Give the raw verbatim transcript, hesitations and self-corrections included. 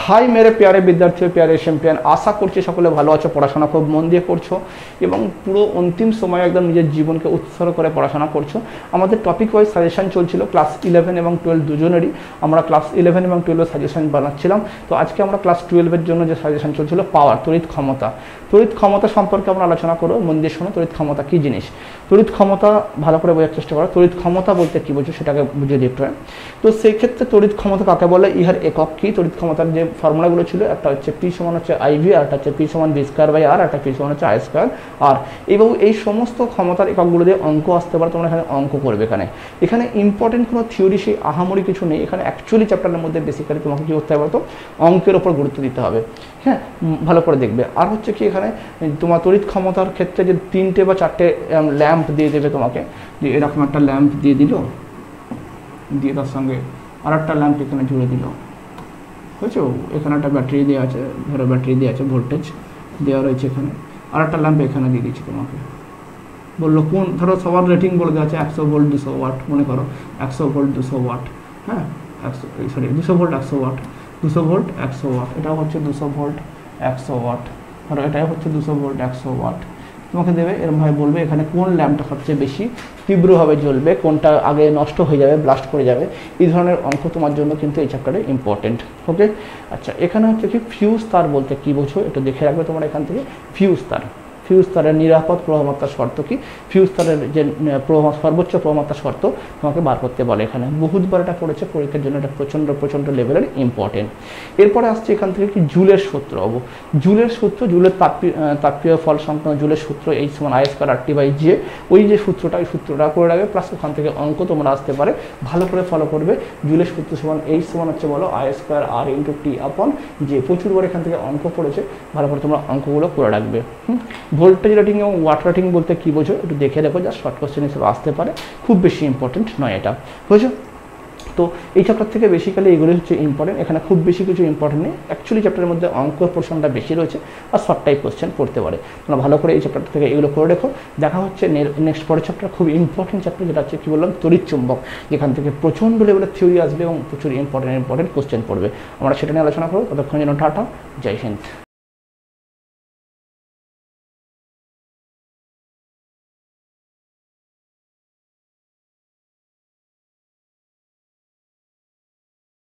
High মেরে প্যারে বিদ্যার্থী প্যারে চ্যাম্পিয়ন, আশা করছি সকলে ভালো আছো, পড়াশোনা খুব মন দিয়ে করছো এবং পুরো অন্তিম সময়ে একদম নিজের জীবনকে উৎসর্গ করে পড়াশোনা করছো। আমাদের টপিক ওয়াইজ সাজেশন চলছিল ক্লাস ইলেভেন এবং টুয়েলভ দুজনেরই। আমরা ক্লাস ইলেভেন এবং টুয়েলভের সাজেশন বানাচ্ছিলাম। তো আজকে আমরা ক্লাস টুয়েলভের জন্য যে সাজেশন চলছিল পাওয়ার, তড়িৎ ক্ষমতা। তড়িৎ ক্ষমতা সম্পর্কে আমরা আলোচনা করবো। মন দিয়ে শোনো, তড়িৎ ক্ষমতা কী জিনিস, তড়িৎ ক্ষমতা ভালো করে বোঝার চেষ্টা করো। তড়িৎ ক্ষমতা বলতে কী বোঝো সেটাকে বুঝিয়ে দিতে হয়। তো সেই ক্ষেত্রে তড়িৎ ক্ষমতা কাকে বলে, ইহার একক কী, তড়িৎ ক্ষমতার যে ফর্মুলাগুলো ছিল, একটা হচ্ছে পি সমান হচ্ছে আইভি, আর একটা হচ্ছে পি সমান ভি স্কোয়ার বাই আর, একটা পি সমান হচ্ছে আই স্কোয়ার আর। এইভাবে এই সমস্ত ক্ষমতার এককগুলো দিয়ে অঙ্ক আসতে পারে, তোমরা এখানে অঙ্ক করবে। এখানে এখানে ইম্পর্টেন্ট কোনো থিওরি সেই আহামরি কিছু নেই। এখানে অ্যাকচুয়ালি চ্যাপ্টারের মধ্যে বেসিক্যালি তোমাকে কী করতে হবে তো অঙ্কের ওপর গুরুত্ব দিতে হবে। হ্যাঁ, ভালো করে দেখবে। আর হচ্ছে কি, এখানে তোমার তড়িৎ ক্ষমতার ক্ষেত্রে যে তিনটে বা চারটে ল্যাম্প দিয়ে দেবে তোমাকে, যে এরকম একটা ল্যাম্প দিয়ে দিল, দিয়ে তার সঙ্গে আর একটা ল্যাম্প এখানে জুড়ে দিল, বুঝছো। এখানে একটা ব্যাটারি দেওয়া আছে, ধরো ব্যাটারি দেওয়া আছে, ভোল্টেজ দেওয়া রয়েছে এখানে, আর একটা ল্যাম্প এখানে দিয়ে দিচ্ছি তোমাকে। বললো কোন, ধরো সবার রেটিং বলে দেওয়া আছে একশো ভোল্ট দুশো ওয়াট, মনে করো একশো ভোল্ট দুশো ওয়াট, হ্যাঁ একশো সরি দুশো ভোল্ট একশো ওয়াট, দুশো ভোল্ট একশো ওয়াট, এটাও হচ্ছে দুশো ভোল্ট একশো ওয়াট, ধরো এটাই হচ্ছে দুশো ভোল্ট একশো ওয়াট। তোমাকে দেবে, এরমভাবে বলবে এখানে কোন ল্যাম্পটা সবচেয়ে বেশি তীব্রভাবে জ্বলবে, কোনটা আগে নষ্ট হয়ে যাবে, ব্লাস্ট করে যাবে। এই ধরনের অঙ্ক তোমার জন্য কিন্তু এই চ্যাপ্টারে ইম্পর্টেন্ট। ওকে, আচ্ছা, এখানে হচ্ছে কি ফিউজ তার বলতে কী বোঝো একটু দেখে রাখবে তোমরা এখান থেকে। ফিউজ তার, ফিউজ তারের নিরাপদ প্রবাহমাত্রার শর্ত কি, ফিউজ তারের যে প্রবাহ সর্বোচ্চ প্রবাহমাত্রার শর্ত তোমাকে বার করতে বলে। এখানে বহুতবার এটা পড়েছে পরীক্ষার জন্য, এটা প্রচণ্ড প্রচণ্ড লেভেলের ইম্পর্টেন্ট। এরপরে আসছে এখান থেকে কি জুলের সূত্র হবো। জুলের সূত্র, জুলের তাপীয় তাপীয় ফল সংক্রান্ত জুলের সূত্র এই সমান I square R T by J, ওই যে সূত্রটা ওই সূত্রটা করে রাখবে। প্লাস ওখান থেকে অঙ্ক তোমরা আসতে পারে, ভালো করে ফলো করবে। জুলের সূত্র সমান এই সমান হচ্ছে বলো I square R into T upon J, প্রচুরবার এখান থেকে অঙ্ক পড়েছে, ভালো করে তোমরা অঙ্কগুলো করে রাখবে। হুম, ভোল্টেজ রেটিং এবং ওয়াট রেটিং বলতে কী বোঝো একটু দেখে দেখো, যা শর্ট কোশ্চেন হিসেবে আসতে পারে, খুব বেশি ইম্পর্টেন্ট নয় এটা, বুঝছো। তো এই চ্যাপ্টার থেকে বেসিক্যালি এগুলো হচ্ছে ইম্পর্টেন্ট। এখানে খুব বেশি কিছু ইম্পর্টেন্ট নেই, অ্যাকচুয়ালি চ্যাপ্টারের মধ্যে অঙ্ক পোর্শনটা বেশি রয়েছে আর শর্ট টাইপ কোশ্চেন পড়তে পারে। তোমরা ভালো করে এই চ্যাপ্টার থেকে এগুলো করে দেখো। দেখা হচ্ছে নেক্সট পরের চ্যাপ্টার, খুব ইম্পর্টেন্ট চ্যাপ্টার, যেটা হচ্ছে কী বললাম তড়িৎ চুম্বক, যেখান থেকে প্রচণ্ড লেভেলের থিওরি আসবে এবং প্রচুর ইম্পর্টেন্ট ইম্পর্টেন্ট কোশ্চেন পড়বে। আমরা সেটা নিয়ে আলোচনা করবো। ততক্ষণ যেন টাটা, জয় হিন্দ।